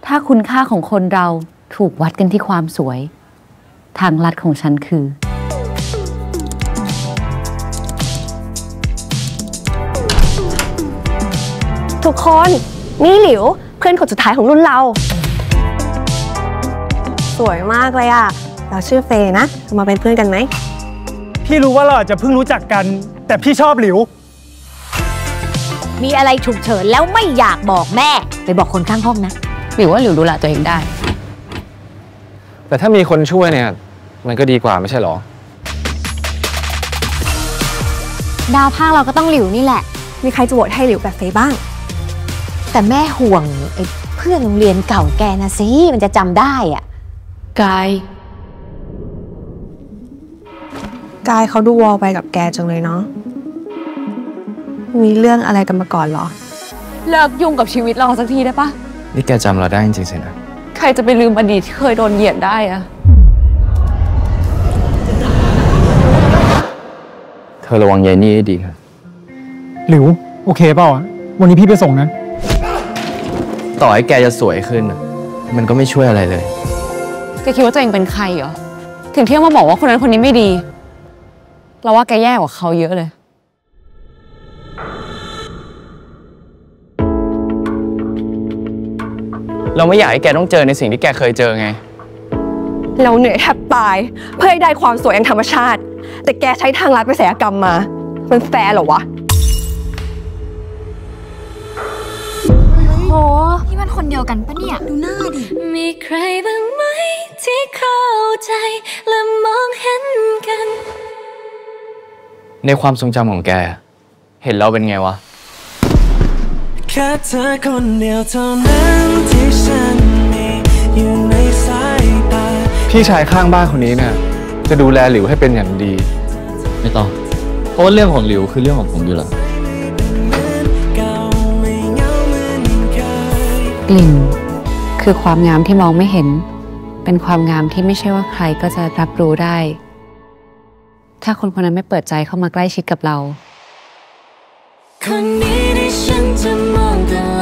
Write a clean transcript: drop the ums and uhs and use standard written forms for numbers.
ถ้าคุณค่าของคนเราถูกวัดกันที่ความสวยทางลัดของฉันคือทุกคนนี่หลิวเพื่อนคนสุดท้ายของรุ่นเราสวยมากเลยอ่ะเราชื่อเฟย์นะมาเป็นเพื่อนกันไหมพี่รู้ว่าเราอาจจะเพิ่งรู้จักกันแต่พี่ชอบหลิวมีอะไรฉุกเฉินแล้วไม่อยากบอกแม่ไปบอกคนข้างห้องนะหรือว่าหลิวดูแลตัวเองได้แต่ถ้ามีคนช่วยเนี่ยมันก็ดีกว่าไม่ใช่หรอดาวภาคเราก็ต้องหลิวนี่แหละมีใครจะโหวตให้หลิวแบบเฟย์บ้างแต่แม่ห่วงไอ้เพื่อนโรงเรียนเก่าแกนะสิมันจะจำได้อ่ะกายเขาดูวอลไปกับแกจังเลยเนาะมีเรื่องอะไรกันมาก่อนเหรอเลิกยุ่งกับชีวิตเราสักทีได้ปะนี่แกจำเราได้จริงๆสินะใครจะไปลืมอดีตที่เคยโดนเหยียดได้อะเธอระวังยายนี่ให้ดีครับหลิวโอเคเปล่าวันนี้พี่ไปส่งนะต่อให้แกจะสวยขึ้นมันก็ไม่ช่วยอะไรเลยแกคิดว่าตัวเองเป็นใครเหรอถึงเที่ยวมาบอกว่าคนนั้นคนนี้ไม่ดีเราว่าแกแย่กว่าเขาเยอะเลยเราไม่อยากให้แกต้องเจอในสิ่งที่แกเคยเจอไงเราเหนื่อยแทบตายเพื่อให้ได้ความสวยอย่างธรรมชาติแต่แกใช้ทางลัดไปศัลยกรรมมามันแฟร์เหรอวะโหนี่มันคนเดียวกันปะเนี่ยดูหน้าดิมีใครบ้างไหมที่เข้าใจและมองเห็นกันในความทรงจำของแกเห็นเราเป็นไงวะแค่เธอคนเดียวเท่านั้นที่ฉันมีอยู่ในสายตาพี่ชายข้างบ้านคนนี้เนี่ยจะดูแลหลิวให้เป็นอย่างดีไม่ต้องเพราะว่าเรื่องของหลิวคือเรื่องของผมอยู่แล้วกลิ่นคือความงามที่มองไม่เห็นเป็นความงามที่ไม่ใช่ว่าใครก็จะรับรู้ได้ถ้าคนคนนั้นไม่เปิดใจเข้ามาใกล้ชิดกับเราคนนี้ที่ฉันจะมองต